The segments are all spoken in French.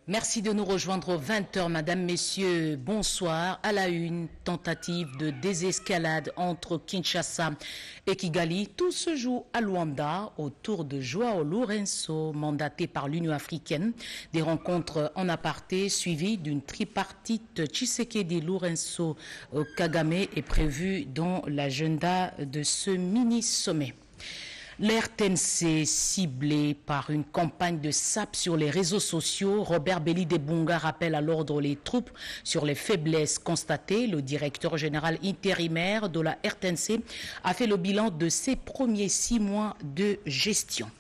Merci de nous rejoindre aux 20h, Madame, Messieurs. Bonsoir. À la une, tentative de désescalade entre Kinshasa et Kigali. Tout se joue à Luanda autour de Joao Lourenço, mandaté par l'Union africaine. Des rencontres en aparté suivies d'une tripartite Tshisekedi-Lourenço-Kagame est prévue dans l'agenda de ce mini-sommet. L'RTNC ciblé par une campagne de sape sur les réseaux sociaux, Robert Belidebunga rappelle à l'ordre les troupes sur les faiblesses constatées. Le directeur général intérimaire de la RTNC a fait le bilan de ses premiers 6 mois de gestion.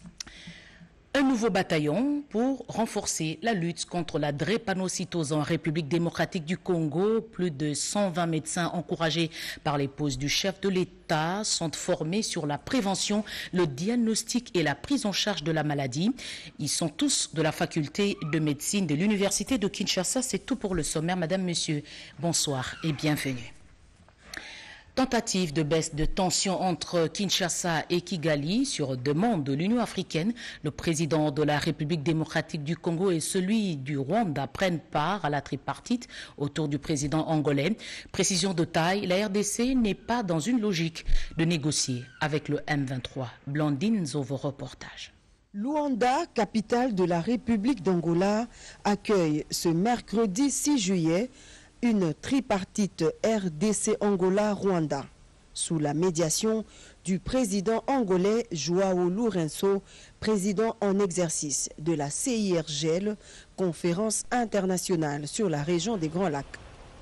Un nouveau bataillon pour renforcer la lutte contre la drépanocytose en République démocratique du Congo. Plus de 120 médecins encouragés par l'épouse du chef de l'État sont formés sur la prévention, le diagnostic et la prise en charge de la maladie. Ils sont tous de la faculté de médecine de l'université de Kinshasa. C'est tout pour le sommaire. Madame, Monsieur, bonsoir et bienvenue. Tentative de baisse de tension entre Kinshasa et Kigali sur demande de l'Union africaine. Le président de la République démocratique du Congo et celui du Rwanda prennent part à la tripartite autour du président angolais. Précision de taille, la RDC n'est pas dans une logique de négocier avec le M23. Blandine Zovo, reportage. Luanda, capitale de la République d'Angola, accueille ce mercredi 6 juillet une tripartite RDC-Angola-Rwanda, sous la médiation du président angolais Joao Lourenço, président en exercice de la CIRGL, conférence internationale sur la région des Grands Lacs.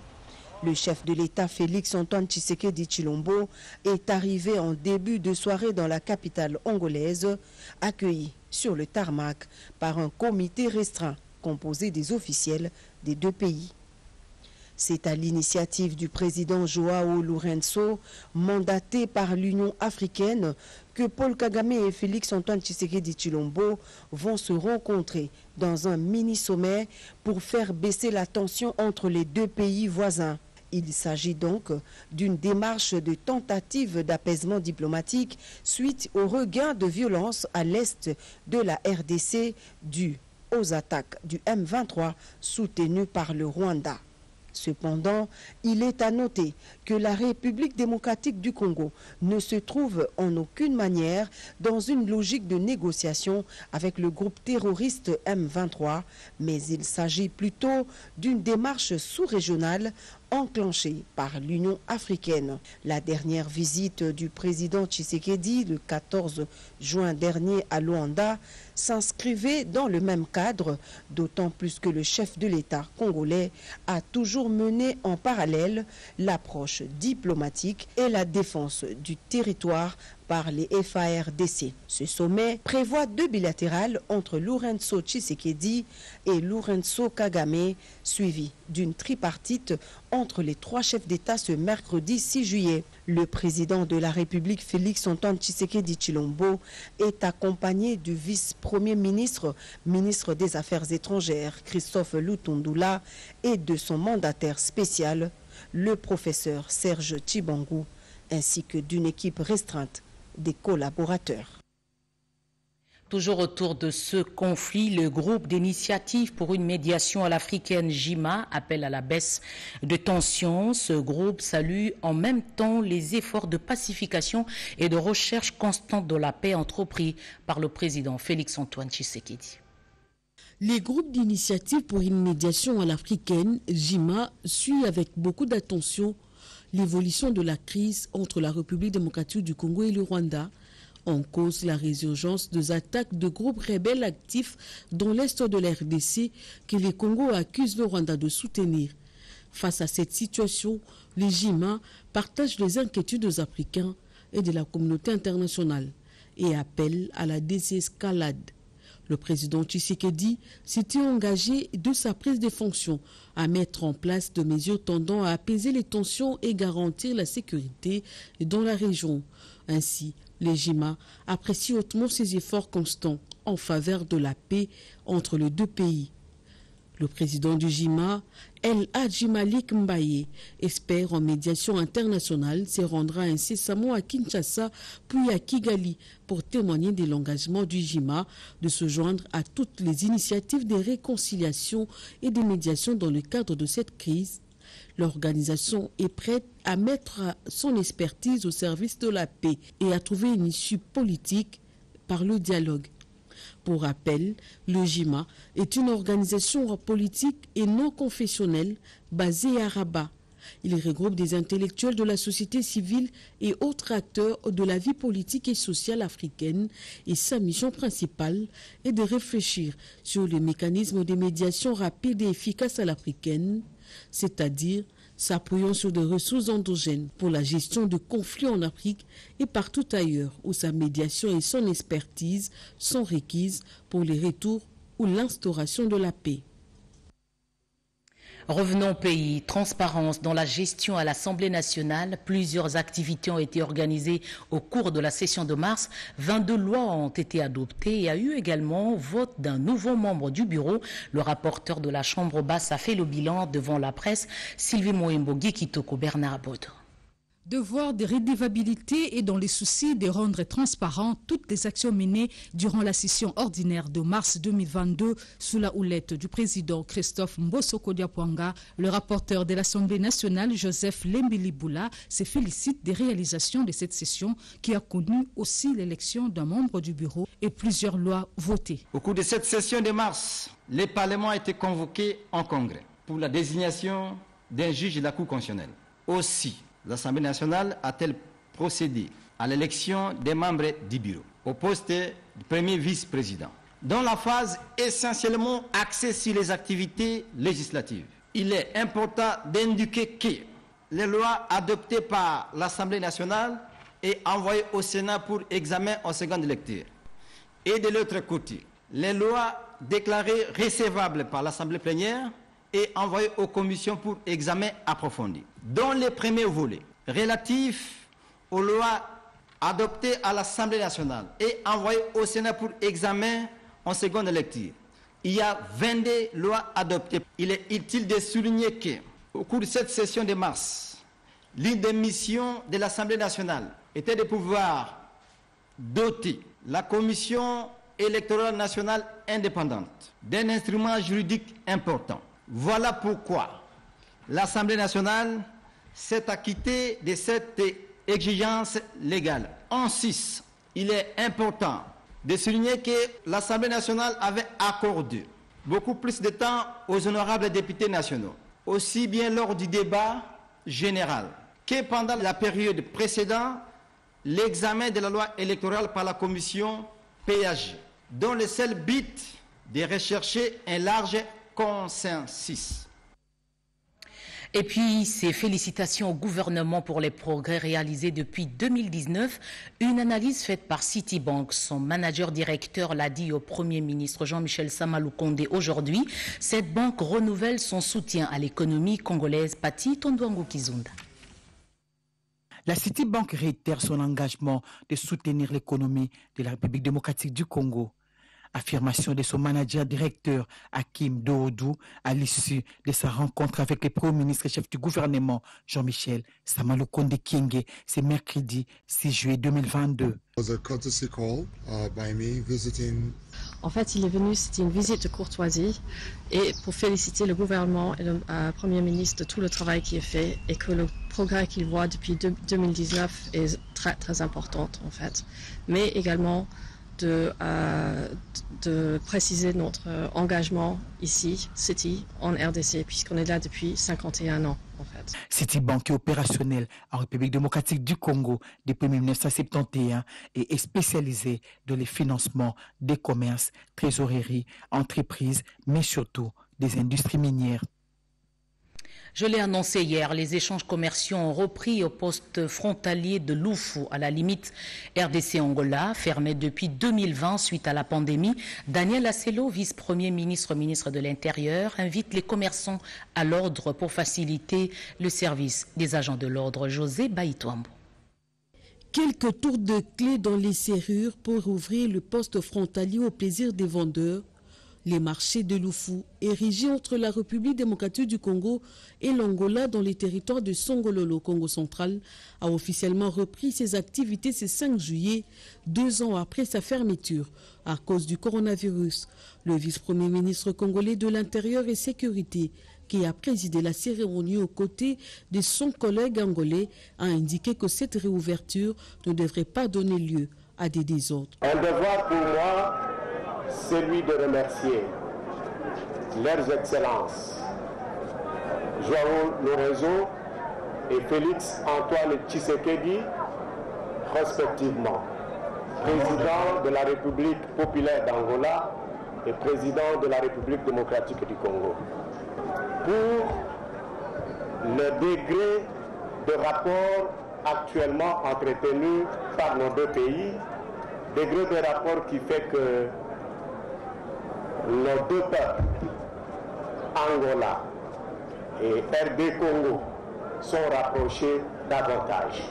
Le chef de l'État Félix-Antoine Tshisekedi Tshilombo est arrivé en début de soirée dans la capitale angolaise, accueilli sur le tarmac par un comité restreint composé des officiels des deux pays. C'est à l'initiative du président Joao Lourenço, mandaté par l'Union africaine, que Paul Kagame et Félix-Antoine Tshisekedi Tshilombo vont se rencontrer dans un mini-sommet pour faire baisser la tension entre les deux pays voisins. Il s'agit donc d'une démarche de tentative d'apaisement diplomatique suite au regain de violence à l'est de la RDC dû aux attaques du M23 soutenues par le Rwanda. Cependant, il est à noter que la République démocratique du Congo ne se trouve en aucune manière dans une logique de négociation avec le groupe terroriste M23, mais il s'agit plutôt d'une démarche sous-régionale enclenchée par l'Union africaine. La dernière visite du président Tshisekedi, le 14 juin dernier à Luanda, s'inscrivait dans le même cadre, d'autant plus que le chef de l'État congolais a toujours mené en parallèle l'approche diplomatique et la défense du territoire par les FARDC. Ce sommet prévoit 2 bilatérales entre Lourenço Tshisekedi et Lourenço Kagame, suivi d'une tripartite entre les 3 chefs d'État ce mercredi 6 juillet. Le président de la République Félix-Antoine Tshisekedi Tshilombo est accompagné du vice-premier ministre, ministre des Affaires étrangères, Christophe Lutundula, et de son mandataire spécial, le professeur Serge Tshibangou, ainsi que d'une équipe restreinte des collaborateurs. Toujours autour de ce conflit, le groupe d'initiative pour une médiation à l'africaine JIMA appelle à la baisse de tension. Ce groupe salue en même temps les efforts de pacification et de recherche constante de la paix entrepris par le président Félix-Antoine Tshisekedi. Les groupes d'initiative pour une médiation à l'africaine JIMA suit avec beaucoup d'attention l'évolution de la crise entre la République démocratique du Congo et le Rwanda. En cause la résurgence des attaques de groupes rebelles actifs dans l'est de la RDC que les Congos accusent le Rwanda de soutenir. Face à cette situation, les JIMA partagent les inquiétudes des Africains et de la communauté internationale et appellent à la désescalade. Le président Tshisekedi s'était engagé de sa prise de fonctions à mettre en place des mesures tendant à apaiser les tensions et garantir la sécurité dans la région. Ainsi, les JIMA apprécient hautement ces efforts constants en faveur de la paix entre les deux pays. Le président du JIMA, El Hadji Malik Mbaye, espère en médiation internationale, se rendra incessamment à Kinshasa puis à Kigali pour témoigner de l'engagement du JIMA de se joindre à toutes les initiatives de réconciliation et de médiation dans le cadre de cette crise. L'organisation est prête à mettre son expertise au service de la paix et à trouver une issue politique par le dialogue. Pour rappel, le JIMA est une organisation politique et non confessionnelle basée à Rabat. Il regroupe des intellectuels de la société civile et autres acteurs de la vie politique et sociale africaine et sa mission principale est de réfléchir sur les mécanismes de médiation rapide et efficace à l'africaine, c'est-à-dire s'appuyant sur des ressources endogènes pour la gestion de conflits en Afrique et partout ailleurs où sa médiation et son expertise sont requises pour les retours ou l'instauration de la paix. Revenons au pays. Transparence dans la gestion à l'Assemblée nationale. Plusieurs activités ont été organisées au cours de la session de mars. 22 lois ont été adoptées. Il y a eu également vote d'un nouveau membre du bureau. Le rapporteur de la Chambre basse a fait le bilan devant la presse. Sylvie Moembo, Guy Kitoko, Bernard Baudre. Devoir de redevabilité et dans les soucis de rendre transparent toutes les actions menées durant la session ordinaire de mars 2022 sous la houlette du président Christophe Mbosoko Diapwanga, le rapporteur de l'Assemblée nationale Joseph Lembili-Boula se félicite des réalisations de cette session qui a connu aussi l'élection d'un membre du bureau et plusieurs lois votées. Au cours de cette session de mars, le Parlement a été convoqué en congrès pour la désignation d'un juge de la Cour constitutionnelle. Aussi, l'Assemblée nationale a-t-elle procédé à l'élection des membres du bureau au poste de premier vice-président. Dans la phase essentiellement axée sur les activités législatives, il est important d'indiquer que les lois adoptées par l'Assemblée nationale et envoyées au Sénat pour examen en seconde lecture. Et de l'autre côté, les lois déclarées recevables par l'Assemblée plénière et envoyées aux commissions pour examen approfondi. Dans les premiers volets relatifs aux lois adoptées à l'Assemblée nationale et envoyées au Sénat pour examen en seconde lecture, il y a 22 lois adoptées. Il est utile de souligner qu'au cours de cette session de mars, l'une des missions de l'Assemblée nationale était de pouvoir doter la Commission électorale nationale indépendante d'un instrument juridique important. Voilà pourquoi l'Assemblée nationale s'est acquittée de cette exigence légale. En 6, il est important de souligner que l'Assemblée nationale avait accordé beaucoup plus de temps aux honorables députés nationaux, aussi bien lors du débat général que pendant la période précédant l'examen de la loi électorale par la commission PAG, dont le seul but de rechercher un large consensus. Et puis, ces félicitations au gouvernement pour les progrès réalisés depuis 2019. Une analyse faite par Citibank, son manager-directeur l'a dit au Premier ministre Jean-Michel Samalou Kondé aujourd'hui. Cette banque renouvelle son soutien à l'économie congolaise. Pati Tondouango Kizunda. La Citibank réitère son engagement de soutenir l'économie de la République démocratique du Congo. Affirmation de son manager-directeur Hakim Doodou à l'issue de sa rencontre avec le Premier ministre et chef du gouvernement Jean-Michel Samalou Kondé Kyenge, c'est mercredi 6 juillet 2022. En fait, il est venu, c'était une visite de courtoisie et pour féliciter le gouvernement et le Premier ministre de tout le travail qui est fait et que le progrès qu'il voit depuis 2019 est très très important en fait, mais également de préciser notre engagement ici, Citi, en RDC, puisqu'on est là depuis 51 ans, en fait. Citibank est opérationnel en République démocratique du Congo depuis 1971 et est spécialisé dans le financement des commerces, trésoreries, entreprises, mais surtout des industries minières. Je l'ai annoncé hier, les échanges commerciaux ont repris au poste frontalier de Loufou, à la limite RDC-Angola, fermé depuis 2020 suite à la pandémie. Daniel Asselo, vice-premier ministre, ministre de l'Intérieur, invite les commerçants à l'ordre pour faciliter le service des agents de l'ordre. José Baïtouambo. Quelques tours de clé dans les serrures pour ouvrir le poste frontalier au plaisir des vendeurs Les marchés de Lufu, érigés entre la République démocratique du Congo et l'Angola dans les territoires de Songololo, Congo central, a officiellement repris ses activités ce 5 juillet, 2 ans après sa fermeture à cause du coronavirus. Le vice-premier ministre congolais de l'Intérieur et Sécurité, qui a présidé la cérémonie aux côtés de son collègue angolais, a indiqué que cette réouverture ne devrait pas donner lieu à des désordres. Un devoir pour moi, celui de remercier leurs excellences João Lourenço et Félix Antoine Tshisekedi, respectivement, président de la République populaire d'Angola et président de la République démocratique du Congo, pour le degré de rapport actuellement entretenu par nos deux pays, degré de rapport qui fait que nos deux peuples, Angola et RD Congo, sont rapprochés davantage.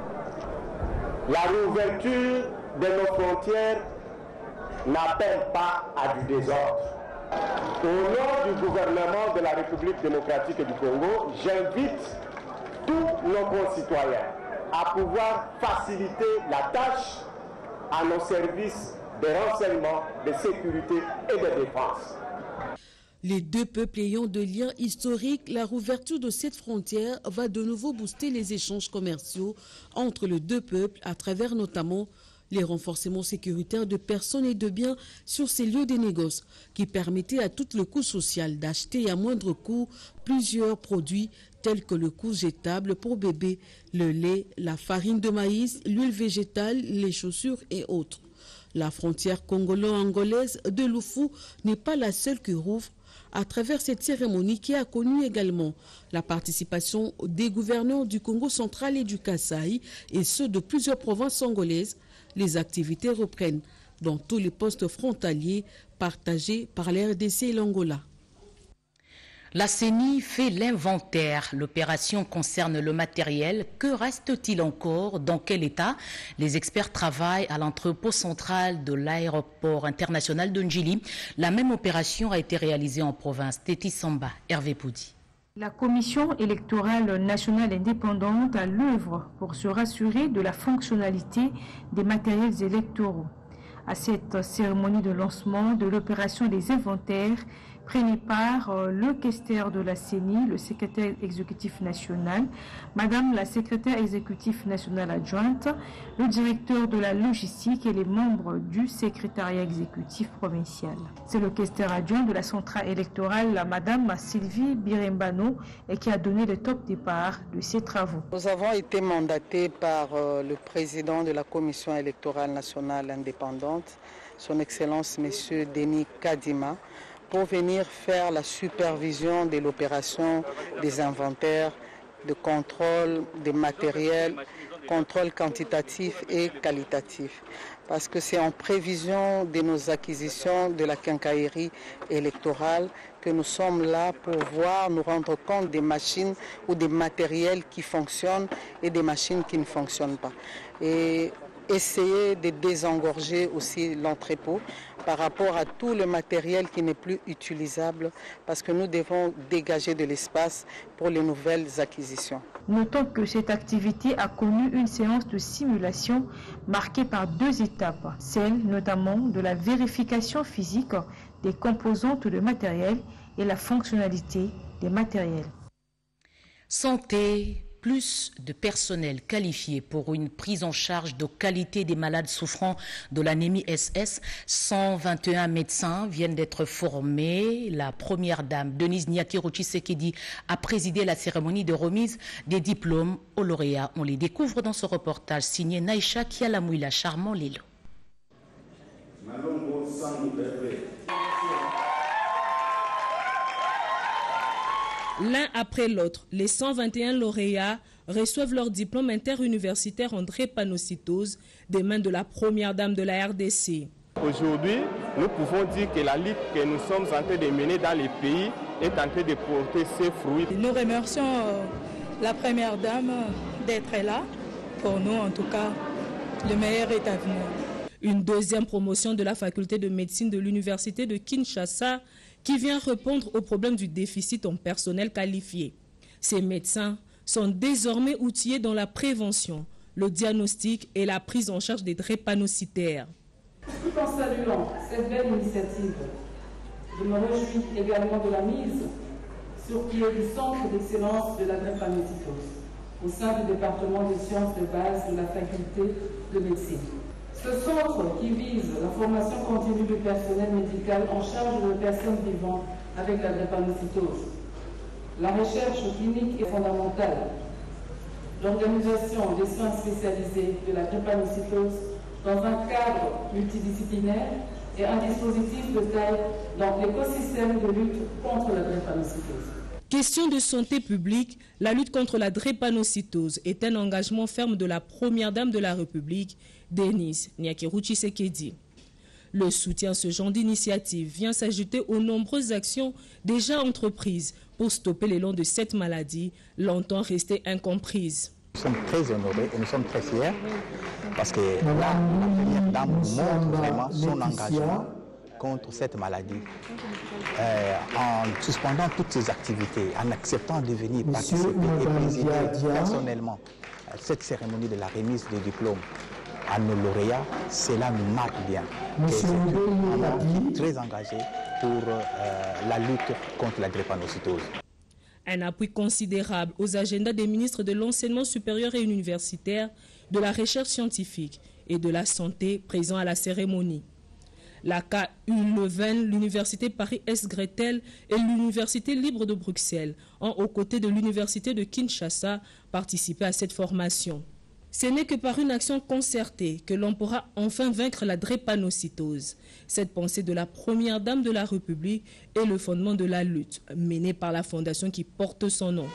La réouverture de nos frontières n'appelle pas à du désordre. Au nom du gouvernement de la République démocratique du Congo, j'invite tous nos concitoyens à pouvoir faciliter la tâche à nos services de renseignement, de sécurité et de défense. Les deux peuples ayant de liens historiques, la rouverture de cette frontière va de nouveau booster les échanges commerciaux entre les deux peuples à travers notamment les renforcements sécuritaires de personnes et de biens sur ces lieux de négoce qui permettaient à tout le coût social d'acheter à moindre coût plusieurs produits tels que le coût jetable pour bébés, le lait, la farine de maïs, l'huile végétale, les chaussures et autres. La frontière congolo-angolaise de Lufu n'est pas la seule qui rouvre à travers cette cérémonie qui a connu également la participation des gouverneurs du Congo central et du Kasaï et ceux de plusieurs provinces angolaises. Les activités reprennent dans tous les postes frontaliers partagés par la RDC et l'Angola. La CENI fait l'inventaire. L'opération concerne le matériel. Que reste-t-il encore? Dans quel état? Les experts travaillent à l'entrepôt central de l'aéroport international de Njili. La même opération a été réalisée en province. Téti Samba, Hervé Poudi. La Commission électorale nationale indépendante a l'œuvre pour se rassurer de la fonctionnalité des matériels électoraux. À cette cérémonie de lancement de l'opération des inventaires, prenait part le questeur de la CENI, le secrétaire exécutif national, Madame la secrétaire exécutive nationale adjointe, le directeur de la logistique et les membres du secrétariat exécutif provincial. C'est le questeur adjoint de la centrale électorale, Madame Sylvie Birembano, et qui a donné le top départ de ces travaux. Nous avons été mandatés par le président de la Commission électorale nationale indépendante, son Excellence Monsieur Denis Kadima, pour venir faire la supervision de l'opération des inventaires, de contrôle des matériels, contrôle quantitatif et qualitatif. Parce que c'est en prévision de nos acquisitions de la quincaillerie électorale que nous sommes là pour voir, nous rendre compte des machines ou des matériels qui fonctionnent et des machines qui ne fonctionnent pas. Et essayer de désengorger aussi l'entrepôt par rapport à tout le matériel qui n'est plus utilisable parce que nous devons dégager de l'espace pour les nouvelles acquisitions. Notons que cette activité a connu une séance de simulation marquée par 2 étapes, celle notamment de la vérification physique des composantes de matériel et la fonctionnalité des matériels. Santé. Plus de personnel qualifié pour une prise en charge de qualité des malades souffrant de l'anémie SS. 121 médecins viennent d'être formés. La première dame, Denise Nyakiro-Tshisekedi, a présidé la cérémonie de remise des diplômes aux lauréats. On les découvre dans ce reportage signé Naïcha Kialamouila Charmant Lilo. L'un après l'autre, les 121 lauréats reçoivent leur diplôme interuniversitaire en drépanocytose des mains de la première dame de la RDC. Aujourd'hui, nous pouvons dire que la lutte que nous sommes en train de mener dans les pays est en train de porter ses fruits. Nous remercions la première dame d'être là. Pour nous, en tout cas, le meilleur est à venir. Une deuxième promotion de la faculté de médecine de l'université de Kinshasa qui vient répondre au problème du déficit en personnel qualifié. Ces médecins sont désormais outillés dans la prévention, le diagnostic et la prise en charge des drépanocytaires. Tout en saluant cette belle initiative, je me réjouis également de la mise sur pied du centre d'excellence de la drépanocytose au sein du département des sciences de base de la faculté de médecine. Ce centre qui vise la formation continue du personnel médical en charge de personnes vivant avec la drépanocytose. La recherche clinique est fondamentale. L'organisation des soins spécialisés de la drépanocytose dans un cadre multidisciplinaire est un dispositif de taille dans l'écosystème de lutte contre la drépanocytose. Question de santé publique, la lutte contre la drépanocytose est un engagement ferme de la première dame de la République, Denise Nyakeru Tshisekedi. Le soutien à ce genre d'initiative vient s'ajouter aux nombreuses actions déjà entreprises pour stopper l'élan de cette maladie, longtemps restée incomprise. Nous sommes très honorés et nous sommes très fiers parce que la première dame montre vraiment son engagement contre cette maladie en suspendant toutes ses activités, en acceptant de venir participer et présider personnellement cette cérémonie de la remise des diplômes à nos lauréats. Cela nous marque bien. C'est un homme très engagé pour la lutte contre la drépanocytose. Un appui considérable aux agendas des ministres de l'enseignement supérieur et universitaire, de la recherche scientifique et de la santé présents à la cérémonie. La KU Leuven, l'Université Paris-Est Gretel et l'Université libre de Bruxelles ont, aux côtés de l'Université de Kinshasa, participé à cette formation. Ce n'est que par une action concertée que l'on pourra enfin vaincre la drépanocytose. Cette pensée de la première dame de la République est le fondement de la lutte menée par la fondation qui porte son nom.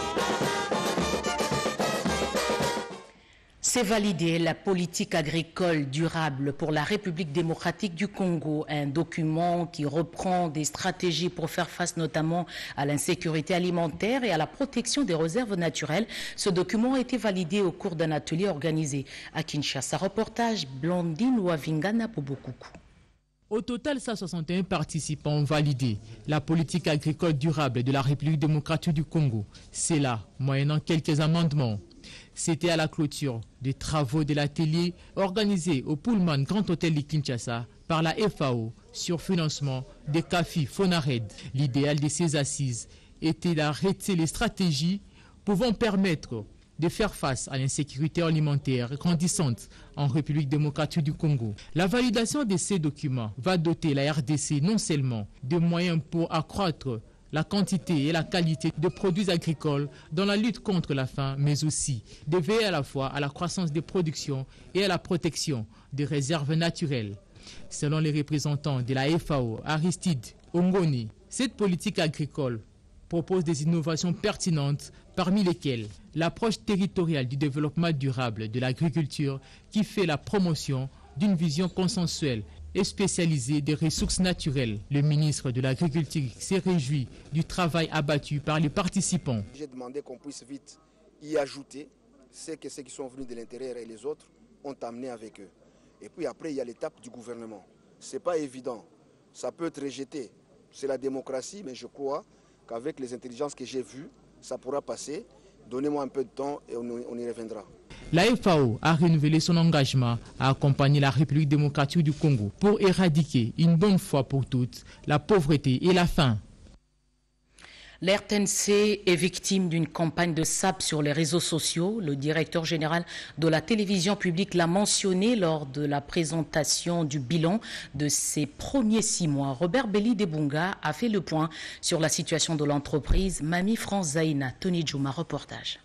C'est validé la politique agricole durable pour la République démocratique du Congo, un document qui reprend des stratégies pour faire face notamment à l'insécurité alimentaire et à la protection des réserves naturelles. Ce document a été validé au cours d'un atelier organisé à Kinshasa. Reportage Blandine Wavingana Pobokoukou. Au total, 161 participants ont validé la politique agricole durable de la République démocratique du Congo. C'est là, moyennant quelques amendements. C'était à la clôture des travaux de l'atelier organisé au Pullman Grand Hôtel de Kinshasa par la FAO sur financement des CAFI Fonared. L'idéal de ces assises était d'arrêter les stratégies pouvant permettre de faire face à l'insécurité alimentaire grandissante en République démocratique du Congo. La validation de ces documents va doter la RDC non seulement de moyens pour accroître la quantité et la qualité de produits agricoles dans la lutte contre la faim, mais aussi de veiller à la fois à la croissance des productions et à la protection des réserves naturelles. Selon les représentants de la FAO, Aristide Ongoni, cette politique agricole propose des innovations pertinentes, parmi lesquelles l'approche territoriale du développement durable de l'agriculture qui fait la promotion d'une vision consensuelle et spécialisée des ressources naturelles. Le ministre de l'Agriculture s'est réjoui du travail abattu par les participants. J'ai demandé qu'on puisse vite y ajouter ce que ceux qui sont venus de l'intérieur et les autres ont amené avec eux. Et puis après, il y a l'étape du gouvernement. Ce n'est pas évident. Ça peut être rejeté. C'est la démocratie, mais je crois qu'avec les intelligences que j'ai vues, ça pourra passer. Donnez-moi un peu de temps et on y reviendra. La FAO a renouvelé son engagement à accompagner la République démocratique du Congo pour éradiquer une bonne fois pour toutes la pauvreté et la faim. L'RTNC est victime d'une campagne de sable sur les réseaux sociaux. Le directeur général de la télévision publique l'a mentionné lors de la présentation du bilan de ses premiers 6 mois. Robert Belli Debunga a fait le point sur la situation de l'entreprise. Mami France Zaina, Tony Djouma, reportage.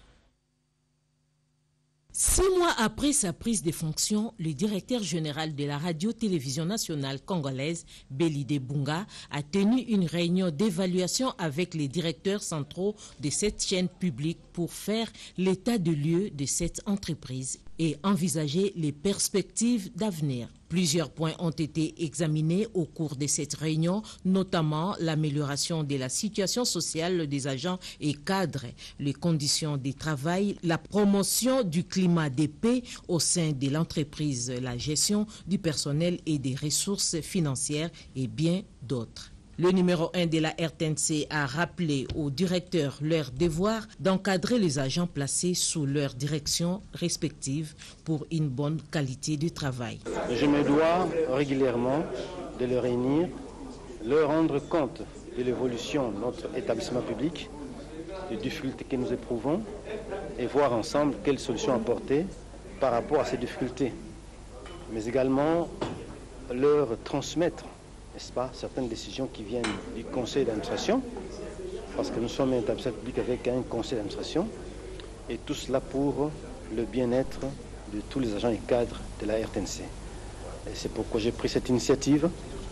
6 mois après sa prise de fonction, le directeur général de la radio-télévision nationale congolaise, Belli Debunga, a tenu une réunion d'évaluation avec les directeurs centraux de cette chaîne publique pour faire l'état de lieu de cette entreprise et envisager les perspectives d'avenir. Plusieurs points ont été examinés au cours de cette réunion, notamment l'amélioration de la situation sociale des agents et cadres, les conditions de travail, la promotion du climat de paix au sein de l'entreprise, la gestion du personnel et des ressources financières et bien d'autres. Le numéro 1 de la RTNC a rappelé aux directeurs leur devoir d'encadrer les agents placés sous leur direction respective pour une bonne qualité du travail. Je me dois régulièrement de les réunir, leur rendre compte de l'évolution de notre établissement public, des difficultés que nous éprouvons et voir ensemble quelles solutions apporter par rapport à ces difficultés. Mais également leur transmettre, n'est-ce pas, certaines décisions qui viennent du conseil d'administration, parce que nous sommes un établissement public avec un conseil d'administration, et tout cela pour le bien-être de tous les agents et cadres de la RTNC. Et c'est pourquoi j'ai pris cette initiative,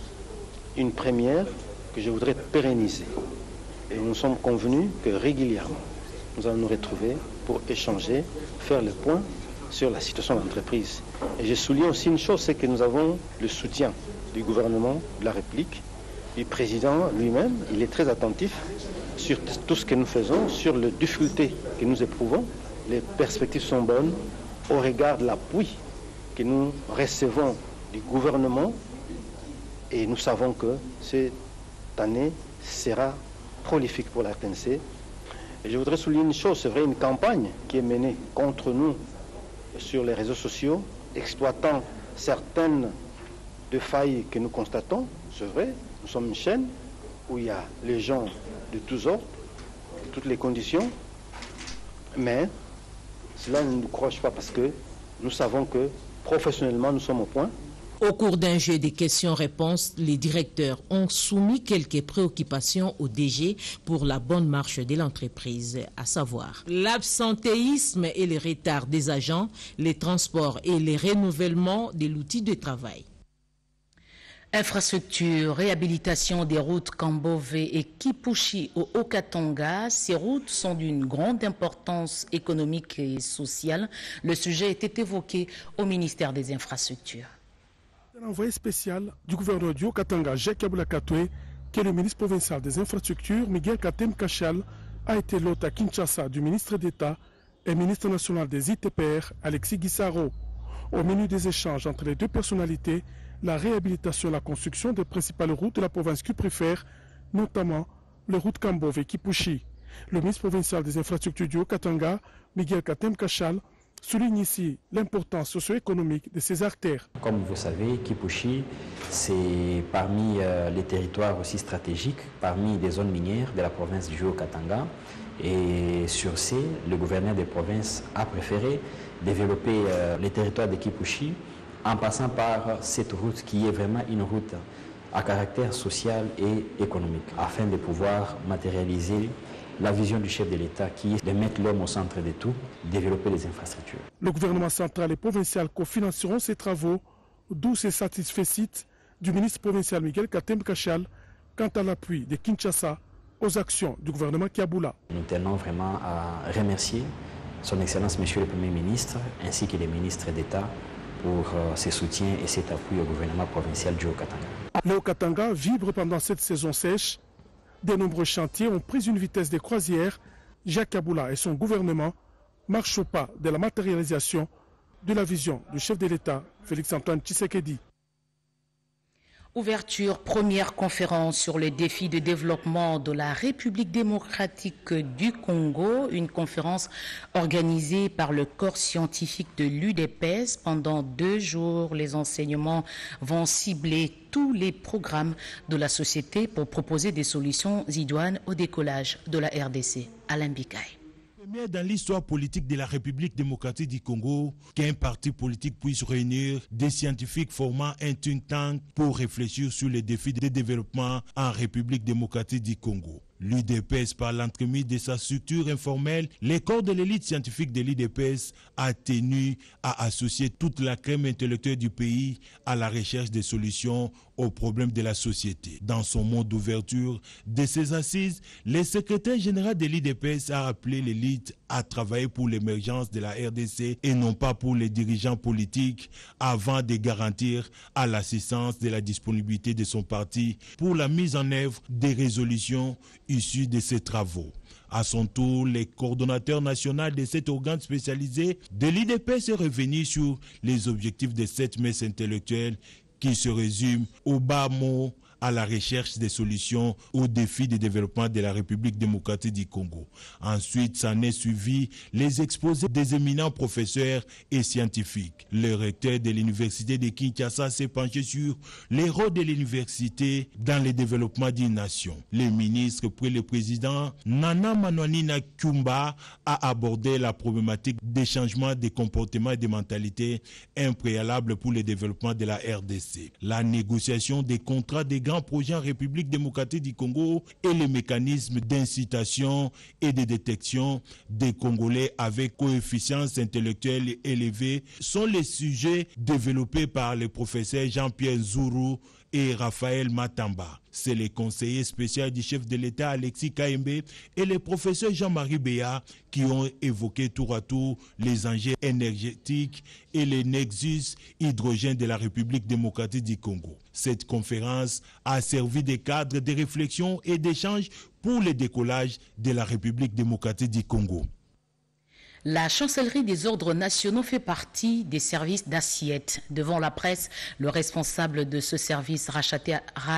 une première que je voudrais pérenniser. Et nous sommes convenus que régulièrement, nous allons nous retrouver pour échanger, faire le point sur la situation de l'entreprise. Et je souligne aussi une chose, c'est que nous avons le soutien du gouvernement de la République, du président lui-même. Il est très attentif sur tout ce que nous faisons, sur les difficultés que nous éprouvons. Les perspectives sont bonnes au regard de l'appui que nous recevons du gouvernement et nous savons que cette année sera prolifique pour la RTNC. Et je voudrais souligner une chose, c'est vrai, une campagne qui est menée contre nous sur les réseaux sociaux, exploitant certaines de failles que nous constatons, c'est vrai, nous sommes une chaîne où il y a les gens de tous ordres, de toutes les conditions, mais cela ne nous croche pas parce que nous savons que professionnellement nous sommes au point. Au cours d'un jeu de questions-réponses, les directeurs ont soumis quelques préoccupations au DG pour la bonne marche de l'entreprise, à savoir l'absentéisme et les retards des agents, les transports et les renouvellements de l'outil de travail. Infrastructure, réhabilitation des routes Kambove et Kipushi au Haut-Katanga, ces routes sont d'une grande importance économique et sociale. Le sujet était évoqué au ministère des Infrastructures. L'envoyé spécial du gouverneur du Haut-Katanga, Jacques Kabula Katwe, qui est le ministre provincial des Infrastructures, Miguel Katem Kachal, a été l'hôte à Kinshasa du ministre d'État et ministre national des ITPR, Alexis Guissaro. Au menu des échanges entre les deux personnalités, la réhabilitation et la construction des principales routes de la province qui préfère, notamment les routes Kambove et Kipushi. Le ministre provincial des Infrastructures du Haut-Katanga, Miguel Katem Kachal, souligne ici l'importance socio-économique de ces artères. Comme vous savez, Kipushi, c'est parmi les territoires aussi stratégiques, parmi les zones minières de la province du Haut-Katanga. Et sur ce, le gouverneur des provinces a préféré développer les territoires de Kipushi en passant par cette route qui est vraiment une route à caractère social et économique, afin de pouvoir matérialiser la vision du chef de l'État qui est de mettre l'homme au centre de tout, développer les infrastructures. Le gouvernement central et provincial cofinanceront ces travaux, d'où ces satisfaits du ministre provincial Miguel Katem Kachal quant à l'appui de Kinshasa aux actions du gouvernement Kabula. Nous tenons vraiment à remercier son Excellence Monsieur le Premier ministre ainsi que les ministres d'État pour ses soutiens et cet appui au gouvernement provincial du Haut-Katanga. Le Haut-Katanga vibre pendant cette saison sèche. De nombreux chantiers ont pris une vitesse de croisière. Jacques Kabula et son gouvernement marchent au pas de la matérialisation de la vision du chef de l'État, Félix-Antoine Tshisekedi. Ouverture, première conférence sur les défis de développement de la République démocratique du Congo, une conférence organisée par le corps scientifique de l'UDPS. Pendant 2 jours, les enseignements vont cibler tous les programmes de la société pour proposer des solutions idoines au décollage de la RDC. Alain Bikaï. Première dans l'histoire politique de la République démocratique du Congo qu'un parti politique puisse réunir des scientifiques formant un think tank pour réfléchir sur les défis de développement en République démocratique du Congo. L'UDPS, par l'entremise de sa structure informelle, les corps de l'élite scientifique de l'UDPS a tenu à associer toute la crème intellectuelle du pays à la recherche des solutions aux problèmes de la société. Dans son mot d'ouverture de ces assises, le secrétaire général de l'UDPS a appelé l'élite à travailler pour l'émergence de la RDC et non pas pour les dirigeants politiques, avant de garantir à l'assistance de la disponibilité de son parti pour la mise en œuvre des résolutions issues de ces travaux. À son tour, le coordonnateur national de cet organe spécialisé de l'UDPS est revenu sur les objectifs de cette messe intellectuelle qui se résume au bas mot à la recherche des solutions aux défis de développement de la République démocratique du Congo. Ensuite, s'en est suivi les exposés des éminents professeurs et scientifiques. Le recteur de l'université de Kinshasa s'est penché sur les rôles de l'université dans le développement d'une nation. Le ministre puis le président Nana Manouanina Kumba a abordé la problématique des changements de comportement et de mentalité, un préalable pour le développement de la RDC. La négociation des contrats des grands projets en République démocratique du Congo et les mécanismes d'incitation et de détection des Congolais avec coefficience intellectuelle élevée sont les sujets développés par les professeurs Jean-Pierre Zourou et Raphaël Matamba. C'est le conseiller spécial du chef de l'État Alexis Kaembe et le professeur Jean-Marie Béa qui ont évoqué tour à tour les enjeux énergétiques et les nexus hydrogène de la République démocratique du Congo. Cette conférence a servi de cadre de réflexion et d'échange pour le décollage de la République démocratique du Congo. La chancellerie des ordres nationaux fait partie des services d'assiette. Devant la presse, le responsable de ce service rattaché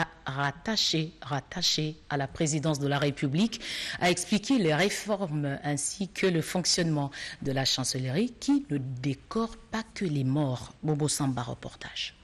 à la présidence de la République a expliqué les réformes ainsi que le fonctionnement de la chancellerie qui ne décore pas que les morts. Bobo Samba, reportage.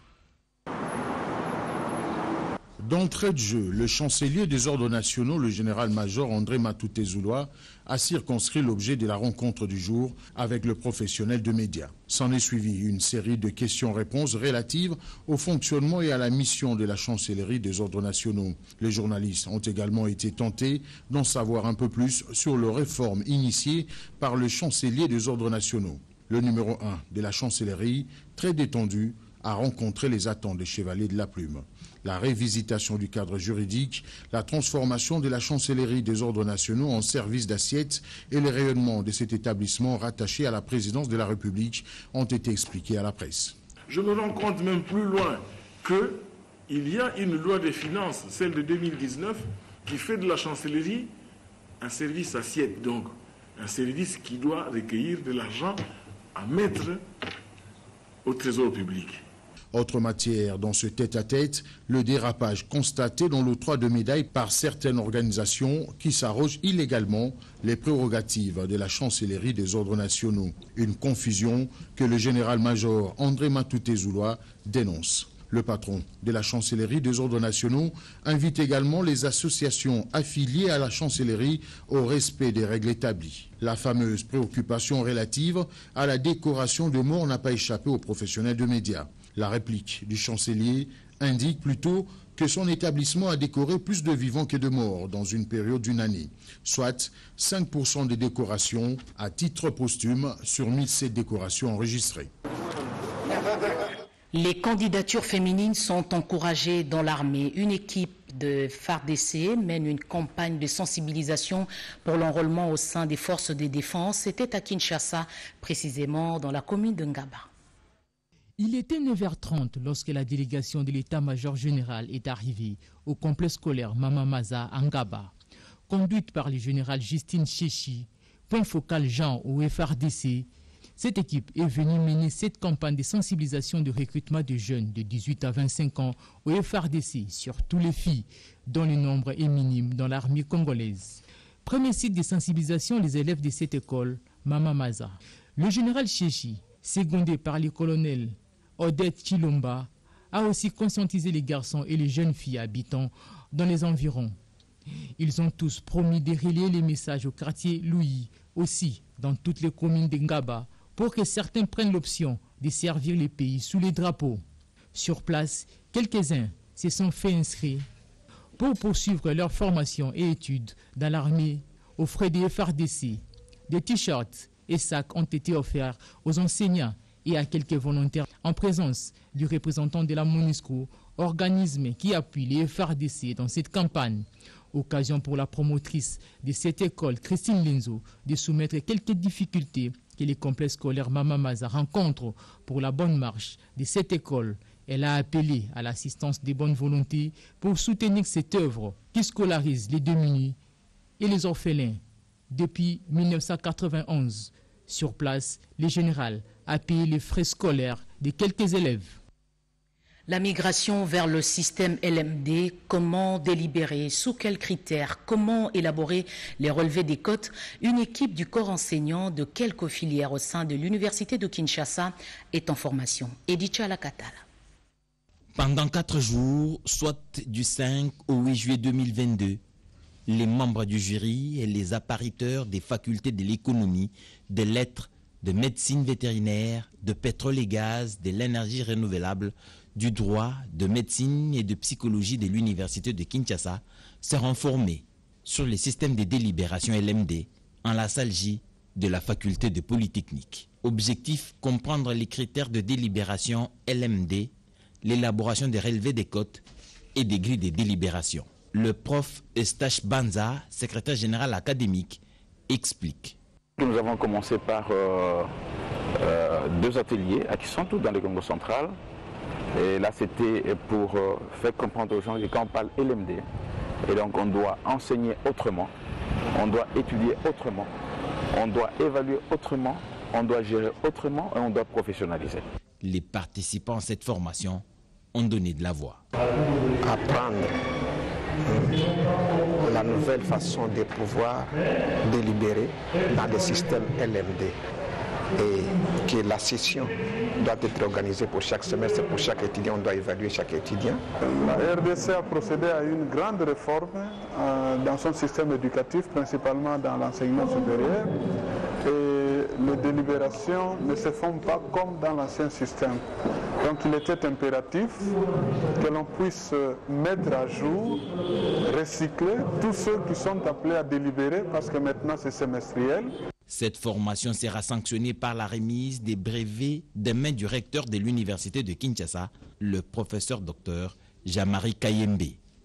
D'entrée de jeu, le chancelier des ordres nationaux, le général-major André Matouté Zouloua, a circonscrit l'objet de la rencontre du jour avec le professionnel de médias. S'en est suivi une série de questions-réponses relatives au fonctionnement et à la mission de la chancellerie des ordres nationaux. Les journalistes ont également été tentés d'en savoir un peu plus sur les réformes initiées par le chancelier des ordres nationaux. Le numéro 1 de la chancellerie, très détendu, a rencontré les attentes des chevaliers de la plume. La révisitation du cadre juridique, la transformation de la chancellerie des ordres nationaux en service d'assiette et le rayonnement de cet établissement rattaché à la présidence de la République ont été expliqués à la presse. Je me rends compte même plus loin qu'il y a une loi des finances, celle de 2019, qui fait de la chancellerie un service assiette, donc un service qui doit recueillir de l'argent à mettre au trésor public. Autre matière dans ce tête-à-tête, le dérapage constaté dans l'octroi de médailles par certaines organisations qui s'arrogent illégalement les prérogatives de la chancellerie des ordres nationaux. Une confusion que le général-major André Matouté Zouloua dénonce. Le patron de la chancellerie des ordres nationaux invite également les associations affiliées à la chancellerie au respect des règles établies. La fameuse préoccupation relative à la décoration de morts n'a pas échappé aux professionnels de médias. La réplique du chancelier indique plutôt que son établissement a décoré plus de vivants que de morts dans une période d'une année, soit 5% des décorations à titre posthume sur 1007 décorations enregistrées. Les candidatures féminines sont encouragées dans l'armée. Une équipe de FARDC mène une campagne de sensibilisation pour l'enrôlement au sein des forces de défense. C'était à Kinshasa, précisément dans la commune de Ngaba. Il était 9h30 lorsque la délégation de l'état-major général est arrivée au complexe scolaire Mama Maza à Ngaba. Conduite par le général Justine Chechi, point focal Jean au FARDC, cette équipe est venue mener cette campagne de sensibilisation de recrutement de jeunes de 18 à 25 ans au FARDC, surtout les filles, dont le nombre est minime dans l'armée congolaise. Premier site de sensibilisation, les élèves de cette école, Mama Maza. Le général Chechi, secondé par le colonel Odette Chilomba, a aussi conscientisé les garçons et les jeunes filles habitant dans les environs. Ils ont tous promis de relayer les messages au quartier Louis, aussi dans toutes les communes de Ngaba, pour que certains prennent l'option de servir les pays sous les drapeaux. Sur place, quelques-uns se sont fait inscrire. pour poursuivre leur formation et études dans l'armée aux frais des FARDC. Des t-shirts et sacs ont été offerts aux enseignants et à quelques volontaires en présence du représentant de la MONUSCO, organisme qui appuie les FARDC dans cette campagne. Occasion pour la promotrice de cette école, Christine Lenzo, de soumettre quelques difficultés que les complexes scolaires Mama Maza rencontrent pour la bonne marche de cette école. Elle a appelé à l'assistance des bonnes volontés pour soutenir cette œuvre qui scolarise les démunis et les orphelins. Depuis 1991, sur place, le général a payé les frais scolaires de quelques élèves. La migration vers le système LMD, comment délibérer, sous quels critères, comment élaborer les relevés des cotes? Une équipe du corps enseignant de quelques filières au sein de l'université de Kinshasa est en formation. Edicha Alakatala. Pendant 4 jours, soit du 5 au 8 juillet 2022, les membres du jury et les appariteurs des facultés de l'économie, des lettres, de médecine vétérinaire, de pétrole et gaz, de l'énergie renouvelable, du droit, de médecine et de psychologie de l'université de Kinshasa seront formés sur le système de délibération LMD en la salle J de la faculté de Polytechnique. Objectif, comprendre les critères de délibération LMD, l'élaboration des relevés des cotes et des grilles de délibération. Le prof Eustache Banza, secrétaire général académique, explique. Nous avons commencé par 2 ateliers qui sont tous dans le Congo central. Et là, c'était pour faire comprendre aux gens que quand on parle LMD, et donc on doit enseigner autrement, on doit étudier autrement, on doit évaluer autrement, on doit gérer autrement et on doit professionnaliser. Les participants à cette formation ont donné de la voix. Apprendre la nouvelle façon de pouvoir délibérer dans le système LMD. Et que la session doit être organisée pour chaque semestre, pour chaque étudiant, on doit évaluer chaque étudiant. La RDC a procédé à une grande réforme dans son système éducatif, principalement dans l'enseignement supérieur. Et les délibérations ne se font pas comme dans l'ancien système. Donc il était impératif que l'on puisse mettre à jour, recycler tous ceux qui sont appelés à délibérer parce que maintenant c'est semestriel. Cette formation sera sanctionnée par la remise des brevets des mains du recteur de l'université de Kinshasa, le professeur Dr Jean-Marie Kayembe.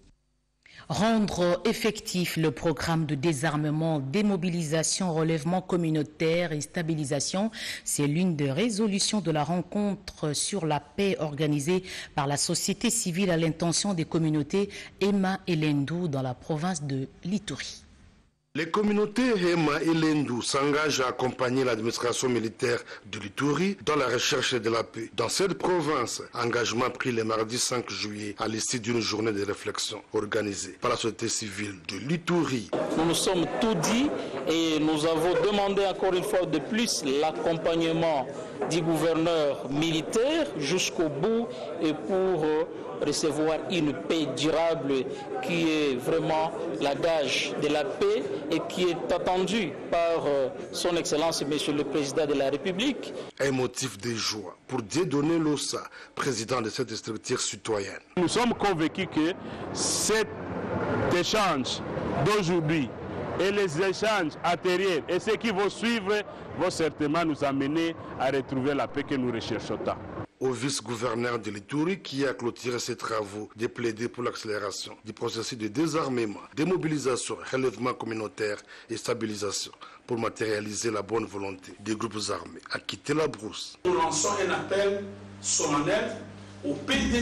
Rendre effectif le programme de désarmement, démobilisation, relèvement communautaire et stabilisation, c'est l'une des résolutions de la rencontre sur la paix organisée par la société civile à l'intention des communautés Emma et Lendou dans la province de l'Ituri. Les communautés Hema et Lendou s'engagent à accompagner l'administration militaire de l'Ituri dans la recherche de la paix. Dans cette province, engagement pris le mardi 5 juillet à l'issue d'une journée de réflexion organisée par la société civile de l'Ituri. Nous nous sommes tout dit et nous avons demandé encore une fois de plus l'accompagnement du gouverneur militaire jusqu'au bout et pour recevoir une paix durable qui est vraiment la gage de la paix et qui est attendue par son Excellence Monsieur le Président de la République. Un motif de joie pour Dieudonné Lossa, président de cette structure citoyenne. Nous sommes convaincus que cet échange d'aujourd'hui et les échanges antérieurs et ceux qui vont suivre vont certainement nous amener à retrouver la paix que nous recherchons tant. Au vice-gouverneur de l'Ituri qui a clôturé ses travaux de plaider pour l'accélération du processus de désarmement, démobilisation, relèvement communautaire et stabilisation pour matérialiser la bonne volonté des groupes armés à quitter la brousse. Nous lançons un appel solennel au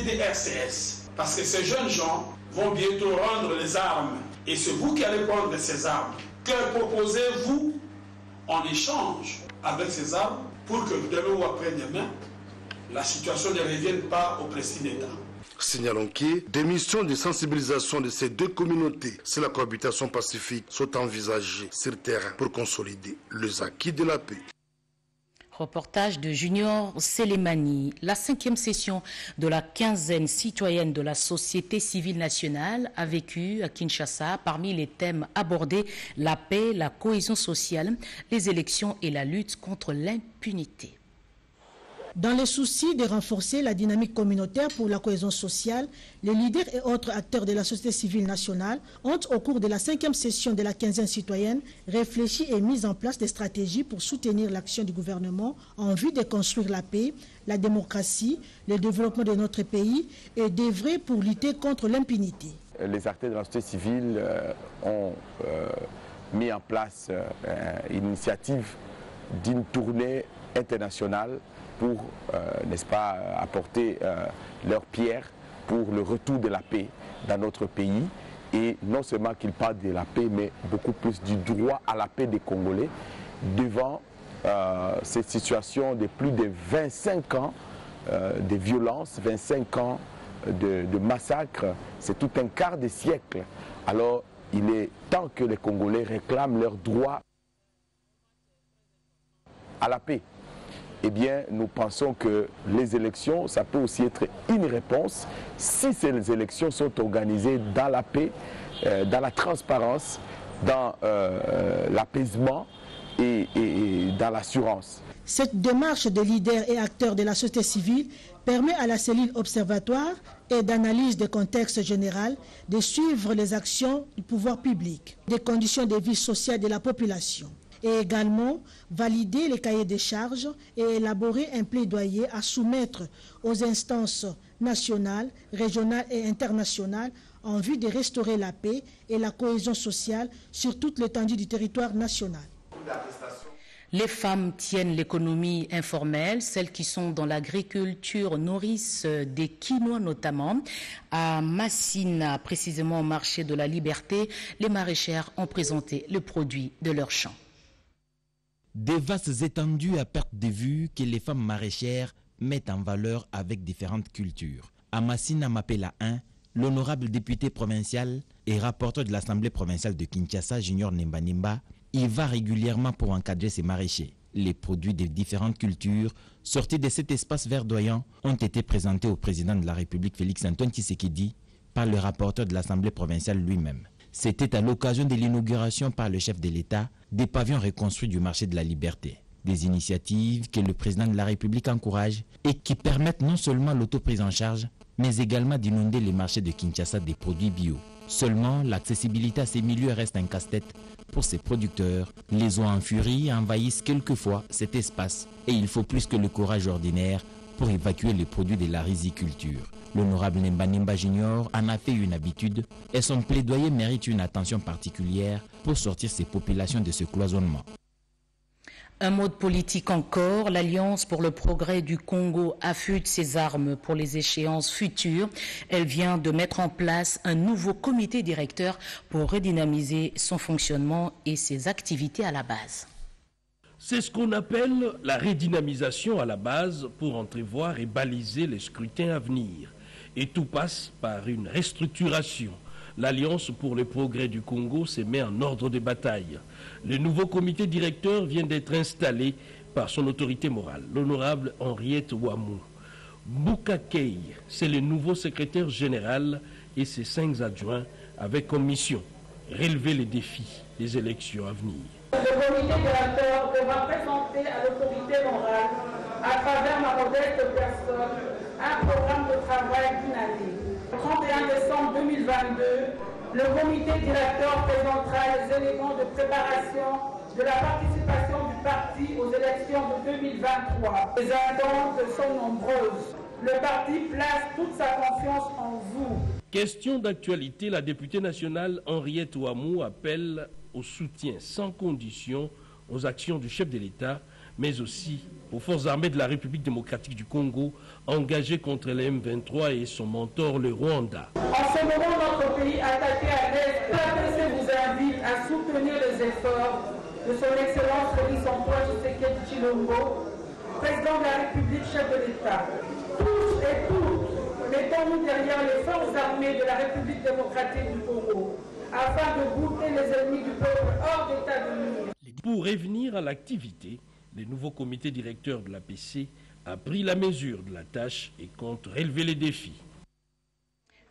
PDDRCS parce que ces jeunes gens vont bientôt rendre les armes et c'est vous qui allez prendre ces armes. Que proposez-vous en échange avec ces armes pour que demain ou après-demain, la situation ne revienne pas au président d'État? Signalons que des missions de sensibilisation de ces deux communautés sur la cohabitation pacifique sont envisagées sur terrain pour consolider les acquis de la paix. Reportage de Junior Selemani. La 5e session de la quinzaine citoyenne de la société civile nationale a vécu à Kinshasa. Parmi les thèmes abordés, la paix, la cohésion sociale, les élections et la lutte contre l'impunité. Dans le souci de renforcer la dynamique communautaire pour la cohésion sociale, les leaders et autres acteurs de la société civile nationale ont, au cours de la 5e session de la quinzaine citoyenne, réfléchi et mis en place des stratégies pour soutenir l'action du gouvernement en vue de construire la paix, la démocratie, le développement de notre pays et d'œuvrer pour lutter contre l'impunité. Les acteurs de la société civile ont mis en place une initiative d'une tournée internationale pour, n'est-ce pas, apporter leur pierre pour le retour de la paix dans notre pays. Et non seulement qu'ils parlent de la paix, mais beaucoup plus du droit à la paix des Congolais devant cette situation de plus de 25 ans de violence, 25 ans de massacre. C'est tout un quart de siècle. Alors, il est temps que les Congolais réclament leur droit à la paix. Eh bien, nous pensons que les élections, ça peut aussi être une réponse si ces élections sont organisées dans la paix, dans la transparence, dans l'apaisement et dans l'assurance. Cette démarche de leaders et acteurs de la société civile permet à la cellule observatoire et d'analyse des contextes général de suivre les actions du pouvoir public, des conditions de vie sociale de la population, et également valider les cahiers des charges et élaborer un plaidoyer à soumettre aux instances nationales, régionales et internationales en vue de restaurer la paix et la cohésion sociale sur toute l'étendue du territoire national. Les femmes tiennent l'économie informelle, celles qui sont dans l'agriculture nourrissent des quinois notamment. À Massina, précisément au marché de la Liberté, les maraîchères ont présenté le produit de leur champ. Des vastes étendues à perte de vue que les femmes maraîchères mettent en valeur avec différentes cultures. À Massina Mapela 1, l'honorable député provincial et rapporteur de l'Assemblée provinciale de Kinshasa, Junior Nemba Nemba, y va régulièrement pour encadrer ses maraîchers. Les produits des différentes cultures sortis de cet espace verdoyant ont été présentés au président de la République Félix-Antoine Tshisekedi par le rapporteur de l'Assemblée provinciale lui-même. C'était à l'occasion de l'inauguration par le chef de l'État des pavillons reconstruits du marché de la Liberté. Des initiatives que le président de la République encourage et qui permettent non seulement l'autoprise en charge, mais également d'inonder les marchés de Kinshasa des produits bio. Seulement, l'accessibilité à ces milieux reste un casse-tête pour ces producteurs. Les eaux en furie envahissent quelquefois cet espace et il faut plus que le courage ordinaire pour évacuer les produits de la riziculture. L'honorable Nemba Nemba Junior en a fait une habitude et son plaidoyer mérite une attention particulière pour sortir ces populations de ce cloisonnement. Un mode politique encore, l'Alliance pour le progrès du Congo affûte ses armes pour les échéances futures. Elle vient de mettre en place un nouveau comité directeur pour redynamiser son fonctionnement et ses activités à la base. C'est ce qu'on appelle la redynamisation à la base pour entrevoir et baliser les scrutins à venir. Et tout passe par une restructuration. L'Alliance pour le progrès du Congo se met en ordre de bataille. Le nouveau comité directeur vient d'être installé par son autorité morale, l'honorable Henriette Ouamou. Boukakei, c'est le nouveau secrétaire général et ses 5 adjoints avec comme mission relever les défis des élections à venir. Le comité directeur devra présenter à l'autorité morale, à travers ma modeste personne, un programme de travail d'une année. Le 31 décembre 2022, le comité directeur présentera les éléments de préparation de la participation du parti aux élections de 2023. Les attentes sont nombreuses. Le parti place toute sa confiance en vous. Question d'actualité, la députée nationale Henriette Ouamou appelle au soutien sans condition aux actions du chef de l'État, mais aussi aux forces armées de la République démocratique du Congo engagées contre les M23 et son mentor, le Rwanda. En ce moment, notre pays attaqué à l'Est, l'APC vous invite à soutenir les efforts de son Excellence Félix Antoine Tshisekedi Tshilombo, président de la République, chef de l'État. Tous et toutes, mettons-nous derrière les forces armées de la République démocratique du Congo, afin de bouter les ennemis du peuple hors d'état de nuire. Pour revenir à l'activité, le nouveau comité directeur de l'APC a pris la mesure de la tâche et compte relever les défis.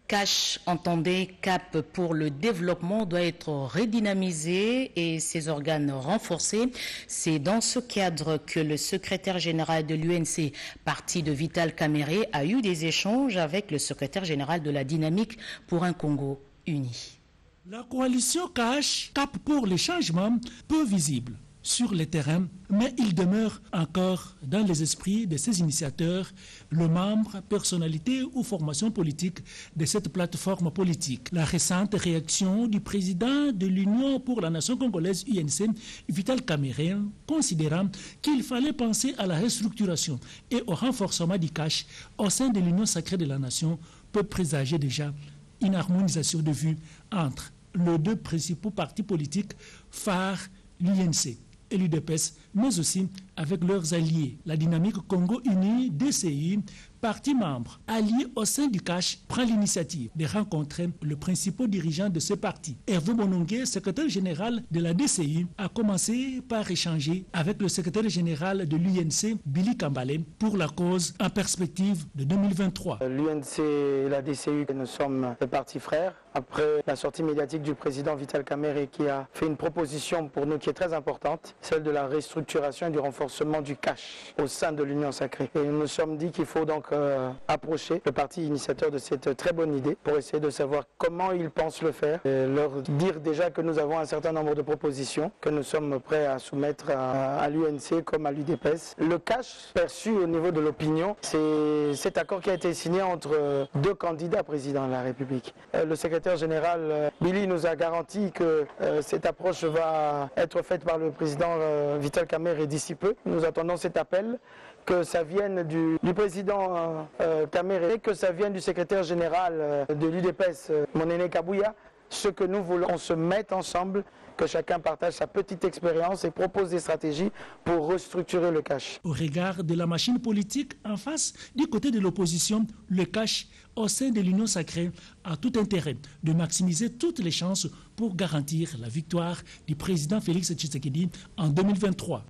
Cash, entendez, cap pour le développement, doit être redynamisé et ses organes renforcés. C'est dans ce cadre que le secrétaire général de l'UNC, parti de Vital Kamerhe, a eu des échanges avec le secrétaire général de la Dynamique pour un Congo uni. La coalition Cash, cap pour les changements, peu visible sur le terrain, mais il demeure encore dans les esprits de ses initiateurs, le membre, personnalité ou formation politique de cette plateforme politique. La récente réaction du président de l'Union pour la nation congolaise UNC, Vital Kamerhe, considérant qu'il fallait penser à la restructuration et au renforcement du cash au sein de l'Union sacrée de la nation, peut présager déjà une harmonisation de vues entre les deux principaux partis politiques phares, l'UNC et l'UDPS, mais aussi avec leurs alliés. La Dynamique Congo Uni, DCI, parti membre, allié au sein du CACH, prend l'initiative de rencontrer le principal dirigeant de ce parti. Hervé Bonongué, secrétaire général de la DCI, a commencé par échanger avec le secrétaire général de l'UNC, Billy Kambale, pour la cause en perspective de 2023. L'UNC et la DCI, nous sommes des partis frères. Après la sortie médiatique du président Vital Kamerhe qui a fait une proposition pour nous qui est très importante, celle de la restructuration et du renforcement du cash au sein de l'Union sacrée. Et nous nous sommes dit qu'il faut donc approcher le parti initiateur de cette très bonne idée pour essayer de savoir comment ils pensent le faire et leur dire déjà que nous avons un certain nombre de propositions que nous sommes prêts à soumettre à l'UNC comme à l'UDPS. Le cash perçu au niveau de l'opinion, c'est cet accord qui a été signé entre deux candidats présidents de la République. Le secrétaire général Billy nous a garanti que cette approche va être faite par le président Vital Kamerhe d'ici peu. Nous attendons cet appel, que ça vienne du président Kamerhe, que ça vienne du secrétaire général de l'UDPS, Monene Kabouya. Ce que nous voulons, on se mette ensemble, que chacun partage sa petite expérience et propose des stratégies pour restructurer le cash. Au regard de la machine politique en face, du côté de l'opposition, le cash au sein de l'Union sacrée a tout intérêt de maximiser toutes les chances pour garantir la victoire du président Félix Tshisekedi en 2023.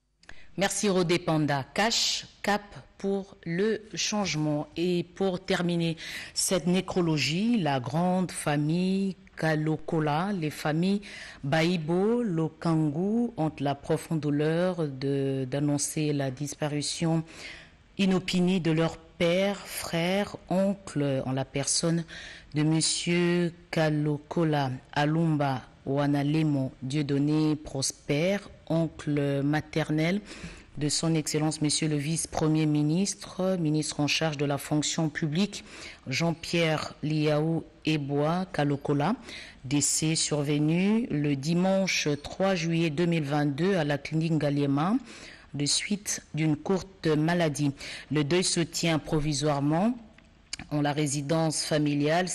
Merci Rodé Panda. Cash, cap pour le changement. Et pour terminer cette nécrologie, la grande famille Kalokola, les familles Baïbo, Lokangu ont la profonde douleur d'annoncer la disparition inopinée de leur père, frère, oncle, en la personne de M. Kalokola Alumba Wanalemo Dieudonné Prosper, oncle maternel de son Excellence Monsieur le Vice-Premier ministre, ministre en charge de la fonction publique, Jean-Pierre Liaou Eboa Kalokola, décès survenu le dimanche 3 juillet 2022 à la clinique Galiema de suite d'une courte maladie. Le deuil se tient provisoirement en la résidence familiale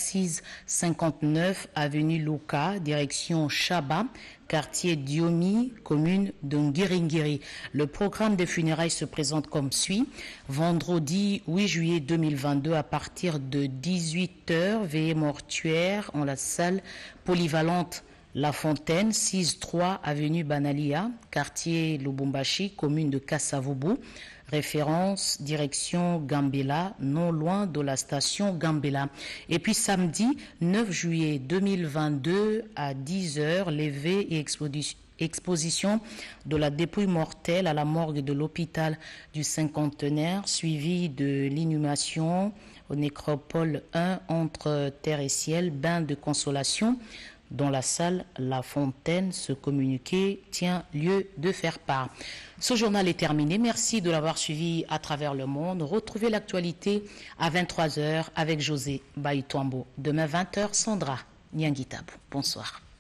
659 avenue Luka, direction Chaba, quartier Diomi, commune de Ngiringiri. Le programme des funérailles se présente comme suit. Vendredi 8 juillet 2022 à partir de 18h, veillée mortuaire en la salle polyvalente La Fontaine, 6-3 avenue Banalia, quartier Lubumbashi, commune de Kasavubu. Référence, direction Gambela, non loin de la station Gambela. Et puis samedi 9 juillet 2022 à 10h, levée et exposition de la dépouille mortelle à la morgue de l'hôpital du Cinquantenaire, suivi de l'inhumation au nécropole 1 entre terre et ciel, bain de consolation dans la salle La Fontaine. Ce communiqué tient lieu de faire part. Ce journal est terminé. Merci de l'avoir suivi à travers le monde. Retrouvez l'actualité à 23h avec José Baïtouambo. Demain 20h, Sandra Nyangitabou. Bonsoir.